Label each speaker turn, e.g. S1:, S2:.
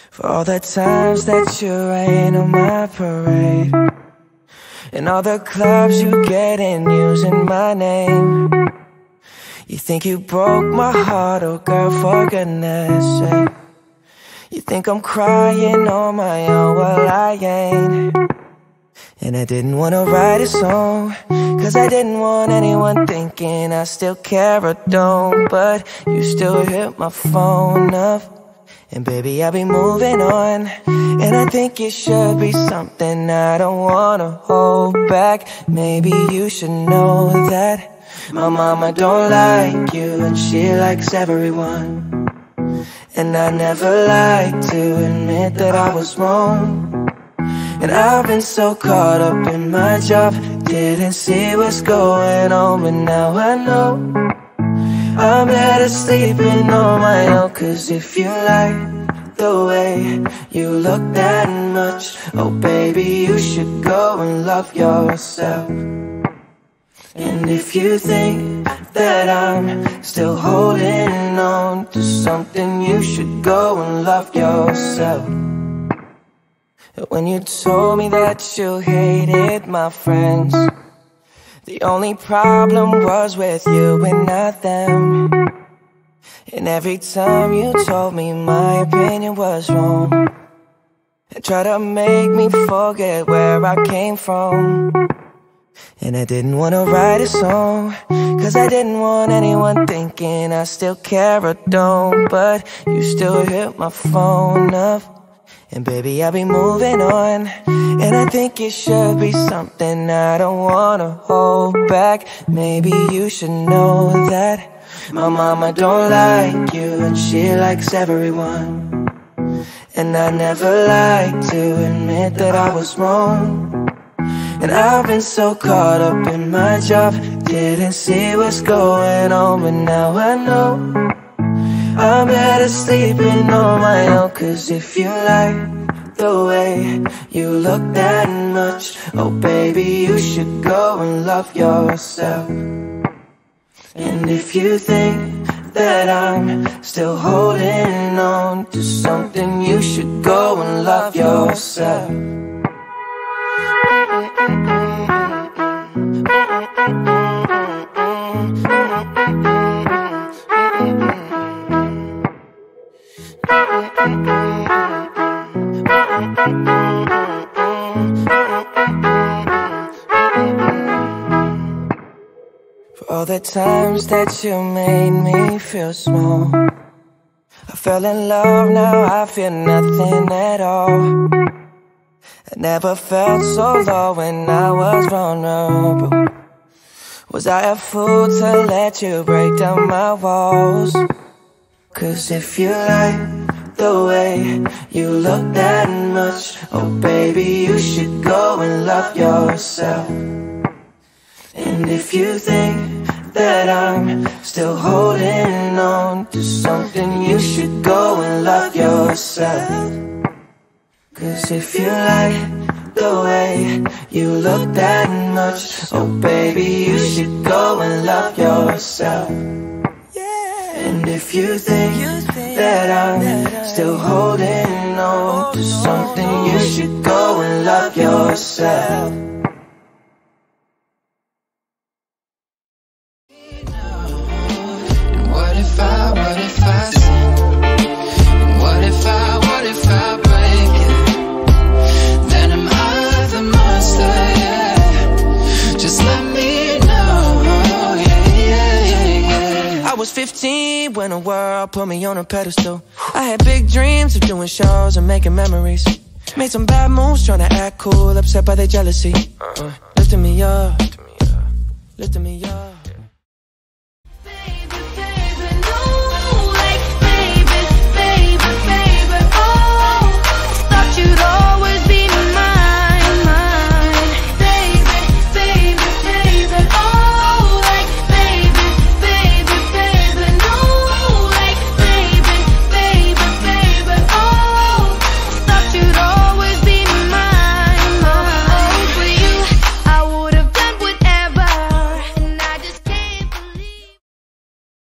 S1: For all the times that you rain on my parade, and all the clubs you get in using my name. You think you broke my heart, oh girl, for goodness sake. You think I'm crying on my own, well I ain't. And I didn't wanna write a song, cause I didn't want anyone thinking I still care or don't. But you still hit my phone up, and baby I'll be moving on. And I think it should be something I don't wanna hold back. Maybe you should know that my mama don't like you, and she likes everyone. And I never like to admit that I was wrong. And I've been so caught up in my job, didn't see what's going on. But now I know I'm better sleeping on my own. Cause if you like the way you look that much, oh baby, you should go and love yourself. And if you think that I'm still holding on to something, you should go and love yourself. When you told me that you hated my friends, the only problem was with you and not them. And every time you told me my opinion was wrong, and tried to make me forget where I came from. And I didn't wanna write a song, cause I didn't want anyone thinking I still care or don't. But you still hit my phone up, and baby I'll be moving on. And I think it should be something I don't wanna hold back. Maybe you should know that my mama don't like you, and she likes everyone. And I never like to admit that I was wrong. And I've been so caught up in my job, didn't see what's going on. But now I know I'm better sleeping on my own. Cause if you like the way you look that much, oh baby, you should go and love yourself. And if you think that I'm still holding on to something, you should go and love yourself. For all the times that you made me feel small, I fell in love, now I feel nothing at all. I never felt so low when I was vulnerable. Was I a fool to let you break down my walls? Cause if you like the way you look that much, oh baby, you should go and love yourself. And if you think that I'm still holding on to something, you should go and love yourself. Cause if you like the way you look that much, oh baby, you should go and love yourself. And if you think that I'm still holding on to something, you should go and love yourself. What if I sin? What if I break it? Then am I the monster, yeah? Just let me know, yeah. I was 15 when the world put me on a pedestal. I had big dreams of doing shows and making memories. Made some bad moves trying to act cool, upset by their jealousy. Lifting me up, lifting me up.